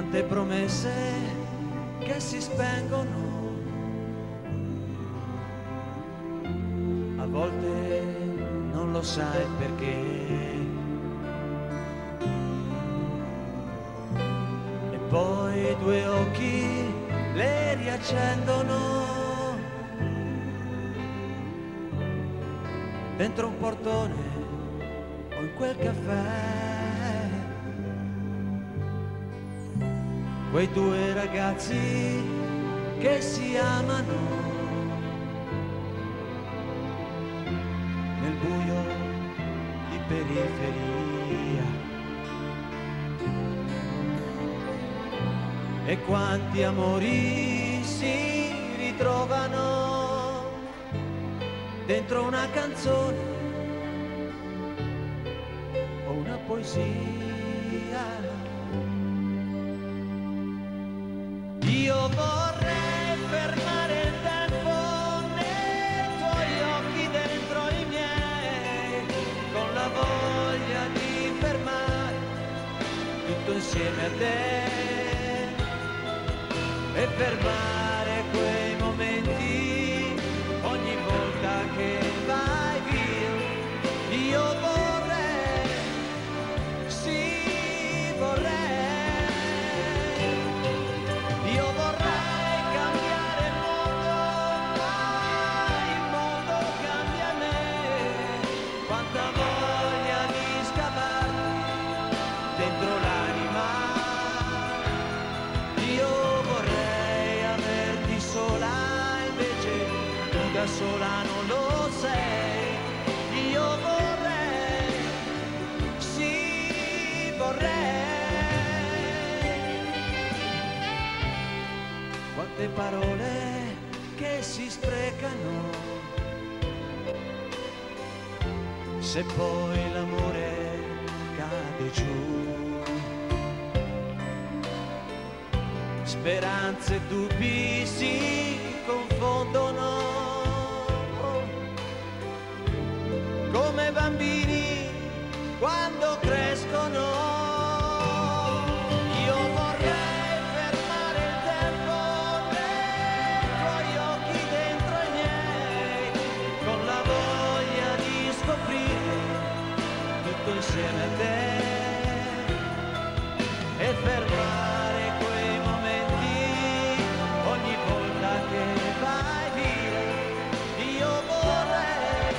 quante promesse che si spengono, a volte non lo sai perché, e poi due occhi le riaccendono dentro un portone o in quel caffè. Quei due ragazzi che si amano nel buio di periferia. E quanti amori si ritrovano dentro una canzone o una poesia. Io vorrei fermare il tempo nei tuoi occhi dentro i miei, con la voglia di fermare tutto insieme a te e fermare quei momenti ogni volta che vai via. Io vorrei, sì vorrei. Da sola non lo sei, io vorrei, sì vorrei. Quante parole che si sprecano, se poi l'amore cade giù. Speranze e dubbi si confondono come bambini quando crescono. Io vorrei fermare il tempo nei tuoi occhi dentro i miei, con la voglia di scoprire tutto insieme a te e fermare quei momenti ogni volta che vai via. Io vorrei,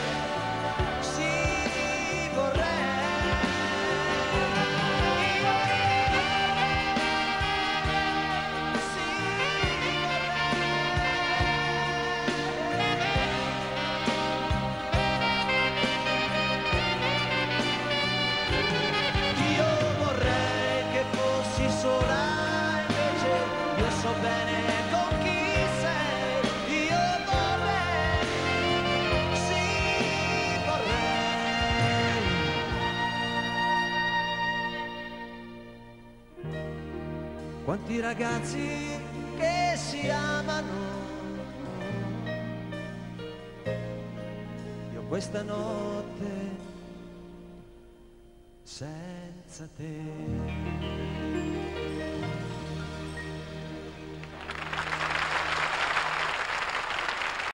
sola, invece io so bene con chi sei. Io vorrei, sì vorrei. Quanti ragazzi che si amano, io questa notte senza te.